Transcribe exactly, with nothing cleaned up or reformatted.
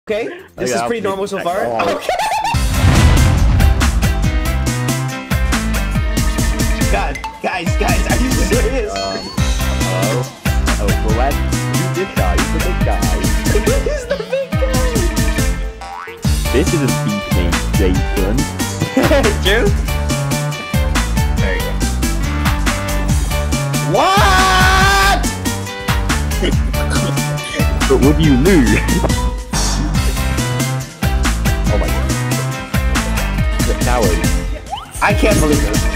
Okay, this Okay, is pretty normal so far. Oh. Okay. God, guys, guys, are you serious? Um, hello? Oh, well, let's do this guy. He's the big guy. He's the big guy. This is a beat named Jason. True? There you go. What? But would you lose? Oh my god. The coward. I can't believe this.